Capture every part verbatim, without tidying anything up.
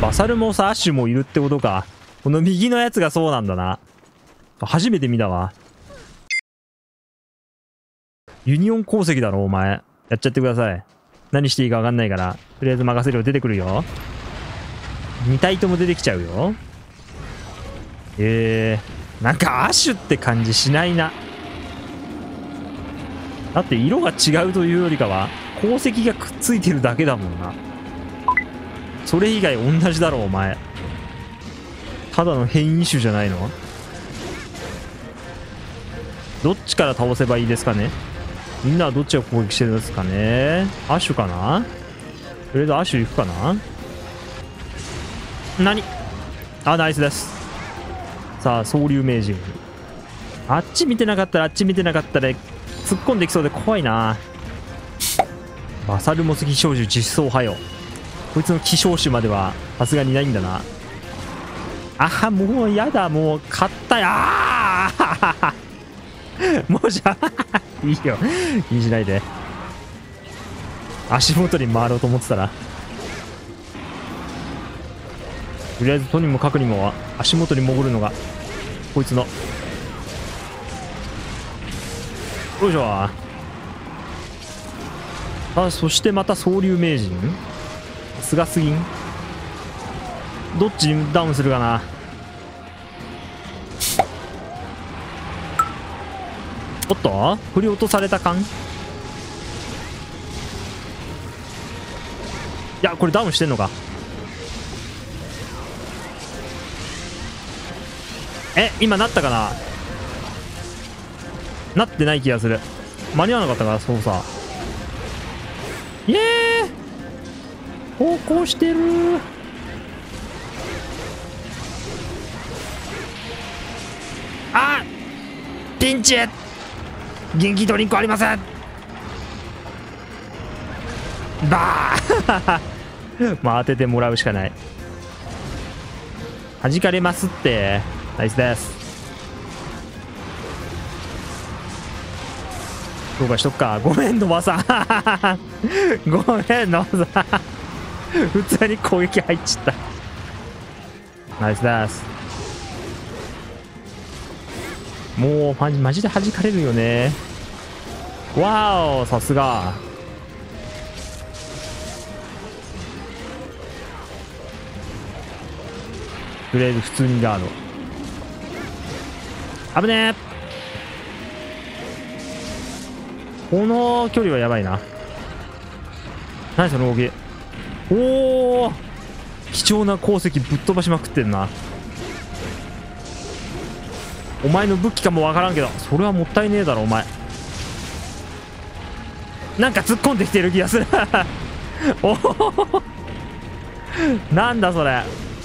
バサルもさ、アッシュもいるってことか。この右のやつがそうなんだな。初めて見たわ。ユニオン鉱石だろ、お前。やっちゃってください。何していいか分かんないから、とりあえず任せるよ。出てくるよ。に体とも出てきちゃうよ。えー、なんかアッシュって感じしないな。だって色が違うというよりかは、鉱石がくっついてるだけだもんな。それ以外同じだろ、お前。ただの変異種じゃないの？どっちから倒せばいいですかね？みんなはどっちを攻撃してるんですかね？アッシュかな？とりあえずアッシュ行くかな？何？あ、ナイスです。さあ、総流名人。あっち見てなかったら、あっち見てなかったら、突っ込んできそうで怖いな。バサルモス希少種実装派よ。こいつの希少種までは、さすがにないんだな。あは、もうやだ、もう、買ったよ。ああもうじゃいいよ。気にしないで。足元に回ろうと思ってたら。とりあえずとにもかくにも足元に潜るのがこいつのよいしょ。あ、そしてまた総流名人すがすぎん。どっちダウンするかな。おっと振り落とされた感。いやこれダウンしてんのか。え、今なったかな。なってない気がする。間に合わなかったから操作。イエーイ、方向してる。あ、ピンチ。元気ドリンクありません。バーまあ当ててもらうしかない。弾かれますって。ナイスです。どうかしとくか。ごめん、ノバさん。ごめん、ノバさん。普通に攻撃入っちゃった。ナイスです。もうマジマジで弾かれるよね。わーお、さすが。とりあえず普通にガード。危ねえ。この距離はやばいな。何その動き。おお、貴重な鉱石ぶっ飛ばしまくってんな。お前の武器かもわからんけど、それはもったいねえだろお前。なんか突っ込んできてる気がする。おお、なんだそれ。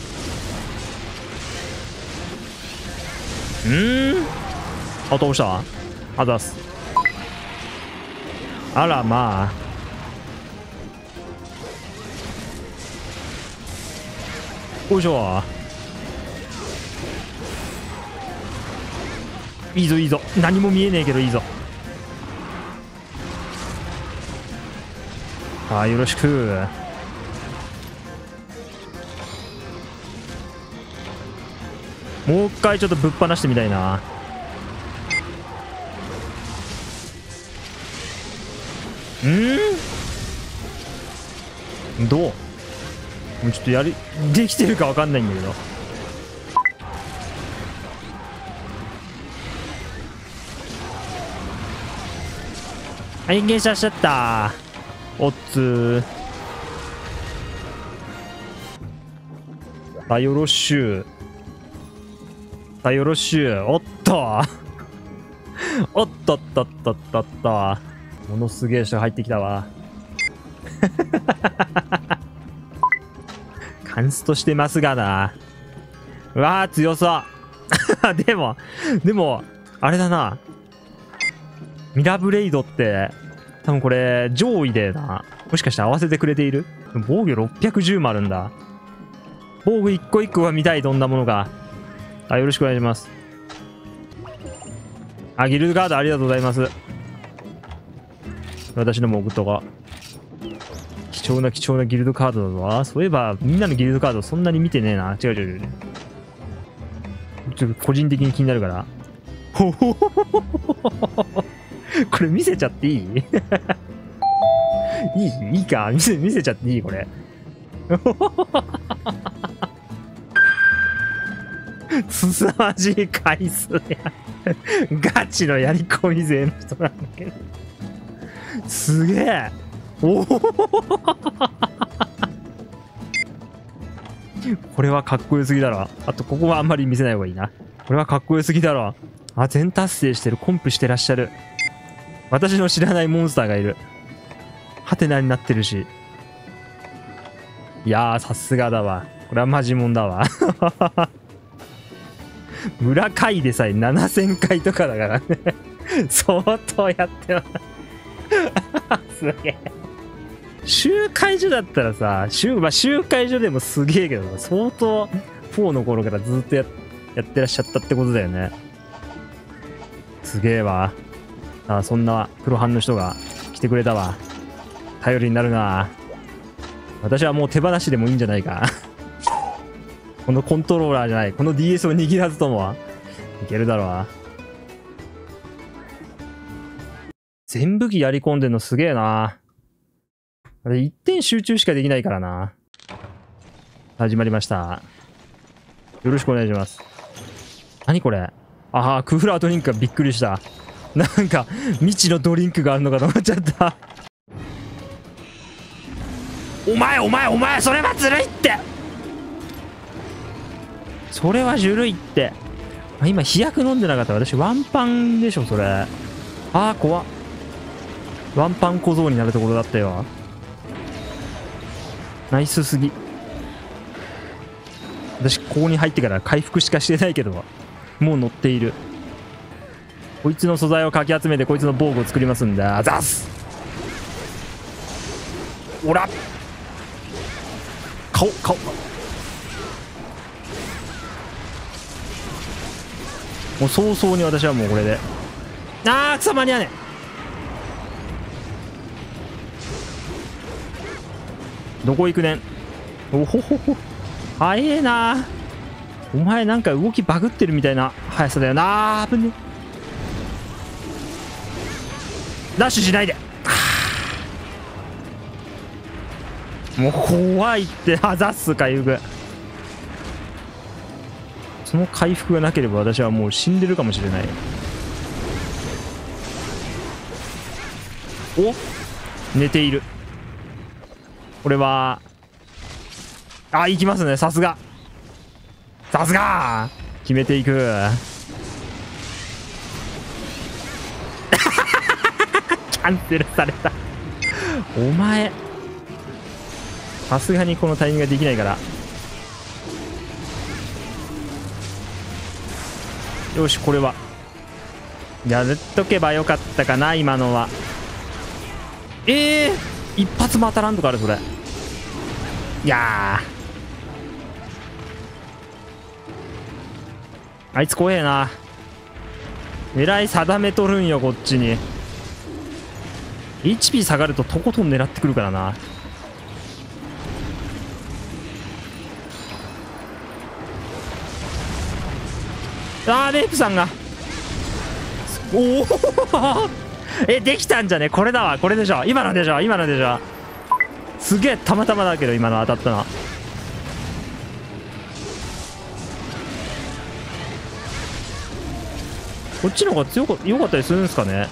うーん、あ、倒した。あざす。あらまあ。よいしょ。いいぞいいぞ。何も見えねえけどいいぞ。ああ、よろしく。もう一回ちょっとぶっ放してみたいな。んどう、もうちょっとやりできてるかわかんないんだけど。はい、減射しちゃった。おっつー。さあよろしゅう。さあよろしゅう。おっとおっとっとっとっとっと。ものすげえ人が入ってきたわ。カンストしてますがな。うわー強そうでもでもあれだな、ミラブレイドって多分これ上位でな、もしかして合わせてくれている。防御ろっぴゃくじゅうもあるんだ。防具一個一個が見たい。どんなものが。あ、よろしくお願いします。あ、ギルドガードありがとうございます。私のも送っとこう。貴貴重な貴重なギルドカードだわ。そういえばみんなのギルドカードそんなに見てねえな。違う違う違う。ちょっと個人的に気になるから。ほほほほほほ。これ見せちゃっていい？いいいいか見せ見せちゃっていいこれ。すさまじい回数や。ガチのやり込み勢の人なんだけど。すげえ。おお。これはかっこよすぎだろ。あとここはあんまり見せない方がいいな。これはかっこよすぎだろ。あ、全達成してる。コンプしてらっしゃる。私の知らないモンスターがいる。ハテナになってるし。いやー、さすがだわ。これはマジモンだわ。村回でさえななせんかいとかだからね。相当やってます。すげえ。集会所だったらさ、集、まあ、集会所でもすげえけど、相当フォーの頃からずっとや、やってらっしゃったってことだよね。すげえわ。あ、そんなプロハンの人が来てくれたわ。頼りになるな。私はもう手放しでもいいんじゃないか。このコントローラーじゃない、この ディーエス を握らずともいけるだろう。全部機やり込んでんのすげえな。あれ一点集中しかできないからな。始まりました。よろしくお願いします。何これ。ああ、クフラードリンクがびっくりした。なんか未知のドリンクがあるのかと思っちゃった。お前お前お前、それはずるいって。それはずるいって。あ、今飛躍飲んでなかった。私ワンパンでしょそれ。ああ、怖っ。ワンパン小僧になるところだったよ。ナイスすぎ。私ここに入ってから回復しかしてないけど、もう乗っている。こいつの素材をかき集めてこいつの防具を作りますんだ。ザス。おら。顔顔。もう早々に私はもうこれで。あー、くそ間に合わねえ。どこ行くねん。おほほほ。早えな。お前なんか動きバグってるみたいな速さだよな。危ね。ダッシュしないで。もう怖いって。あざっす回復。その回復がなければ私はもう死んでるかもしれない。お、寝ている。これはあ、行きますね。さすがさすが決めていく。キャンセルされた。お前さすがにこのタイミングができないから。よし、これはやっとけばよかったかな今のは。ええー、一発も当たらんとかあるそれ。いやー、あいつ怖えな。狙い定めとるんよこっちに。 エイチピー 下がるととことん狙ってくるからな。あー、レイプさんが。おおえ、できたんじゃね。これだわ。これでしょ。今のでしょ。今のでしょ。すげえたまたまだけど今の当たったな。こっちの方が強か良かったりするんですかね。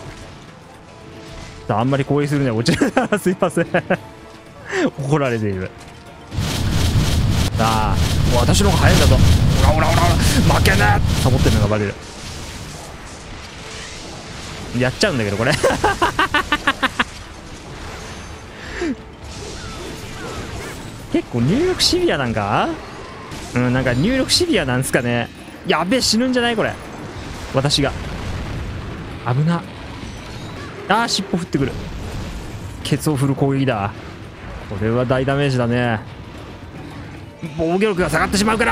あんまり攻撃するね。こちらすいません。怒られている。さあ、私の方が早いんだぞ。オラオラオラオラ、負けねえ。サボってるのがバレる。やっちゃうんだけどこれ。結構入力シビアなんか。うん、なんか入力シビアなんすかね。やべえ、死ぬんじゃないこれ。私が危な。あー、尻尾振ってくる。ケツを振る攻撃だ。これは大ダメージだね。防御力が下がってしまうから。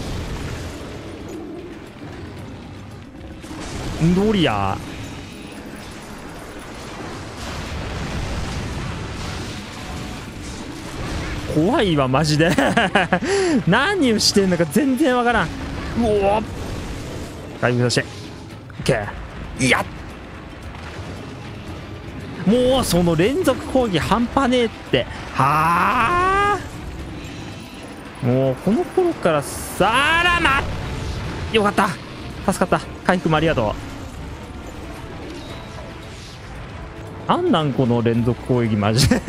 ドリアー。 怖いわマジで何をしてんのか全然わからん。うおっ回復させて OK。 いやもうその連続攻撃半端ねえって。はあもうこの頃からさあらまよかった、助かった。回復もありがとう。なんなんこの連続攻撃マジで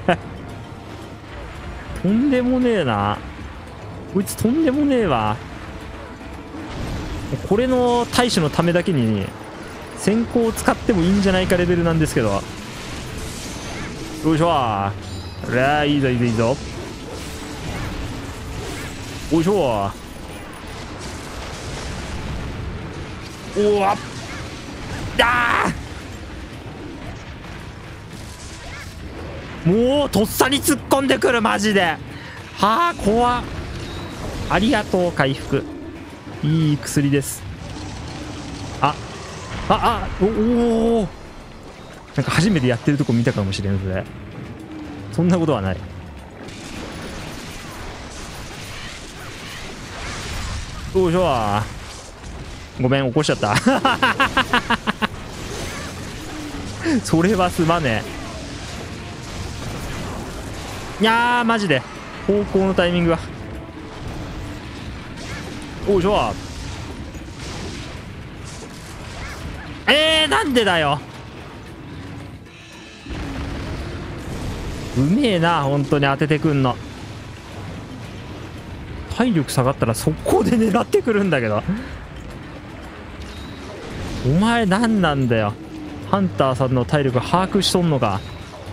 とんでもねえなこいつ、とんでもねえわ。これの対処のためだけに先行を使ってもいいんじゃないかレベルなんですけど。よいしょー。これはいいぞいいぞいいぞ。よいしょー。おわっあーもうとっさに突っ込んでくるマジで。はあ怖っ。ありがとう回復。いい薬です。あああおおなんか初めてやってるとこ見たかもしれん。それそんなことはない。よいしょー。ごめん起こしちゃったそれはすまねえ。いやーマジで方向のタイミングが。おいしょー。えー、なんでだよ。うめえな本当に当ててくんの。体力下がったら速攻で狙ってくるんだけどお前何なんだよ。ハンターさんの体力把握しとんのか。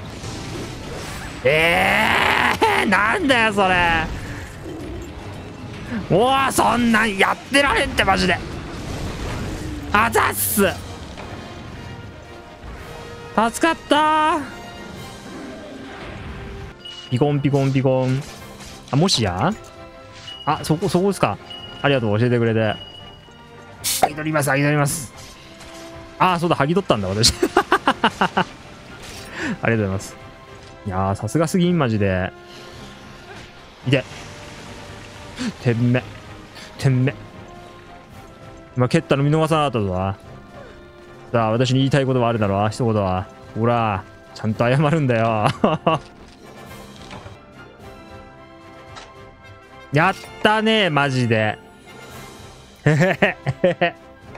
えー、なんだよそれ。もうそんなんやってられんってマジで。あざっす助かったー。ピコンピコンピコン。あもしやあそこそこですか。ありがとう教えてくれて。剥ぎ取ります剥ぎ取ります。ああそうだ剥ぎ取ったんだ私ありがとうございます。いやーさすがすぎんマジで。いててんめてんめ今蹴ったの見逃さなかったぞ。さあ私に言いたいことはあるだろう一言は。ほらちゃんと謝るんだよやったねマジでへへへへ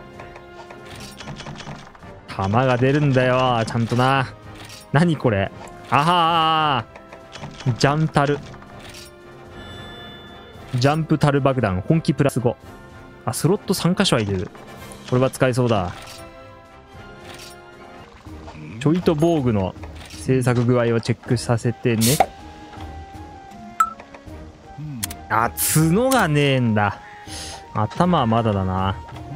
弾が出るんだよちゃんとな。何これ。あはージャンタルジャンプタル爆弾本気プラスご。あスロットさん箇所入れる。これは使えそうだ。ちょいと防具の制作具合をチェックさせてね。あ角がねえんだ。頭はまだだな。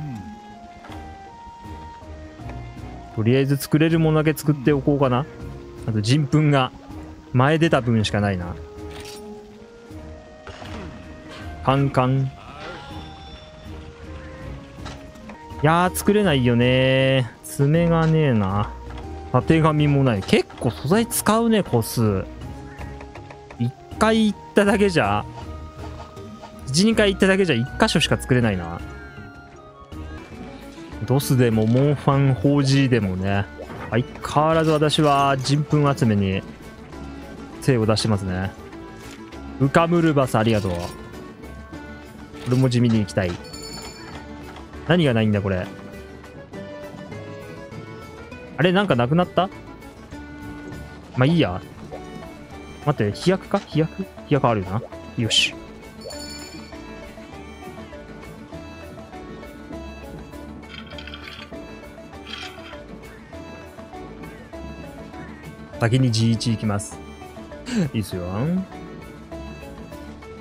とりあえず作れるものだけ作っておこうかな。あと人糞が前出た分しかないな。カンカン。いやー作れないよねー。爪がねえな。たてがみもない。結構素材使うね個数。いっかい行っただけじゃいち、にかい行っただけじゃいっ箇所しか作れないな。ドスでもモンファン フォージー でもね相変わらず私は人糞集めに精を出してますね。ウカムルバスありがとう。これも地味に行きたい。何がないんだこれ。あれなんかなくなった。まあいいや。待って飛躍か飛躍飛躍あるよな。よし先に ジーワン 行きますいいっすよ。